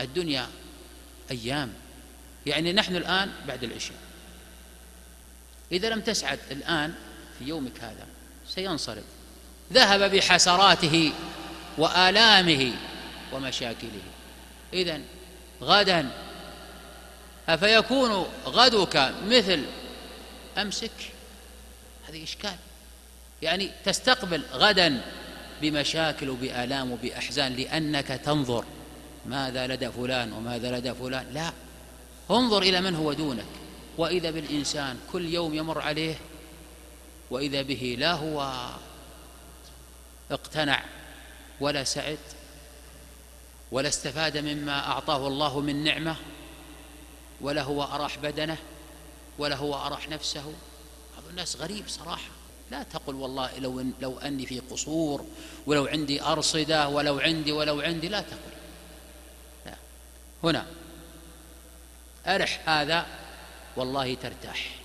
الدنيا أيام، يعني نحن الآن بعد العشاء، إذا لم تسعد الآن في يومك هذا سينصرف، ذهب بحسراته وآلامه ومشاكله. إذن غدا أفيكون غدك مثل أمسك؟ هذه إشكال، يعني تستقبل غدا بمشاكل وبآلام وبأحزان لأنك تنظر ماذا لدى فلان وماذا لدى فلان. لا، انظر إلى من هو دونك. وإذا بالإنسان كل يوم يمر عليه وإذا به لا هو اقتنع ولا سعد ولا استفاد مما أعطاه الله من نعمة، ولا هو أراح بدنه ولا هو أراح نفسه. بعض الناس غريب صراحة. لا تقل والله لو أني في قصور ولو عندي أرصدة ولو عندي، لا تقل. لا، هنا أرح هذا والله ترتاح.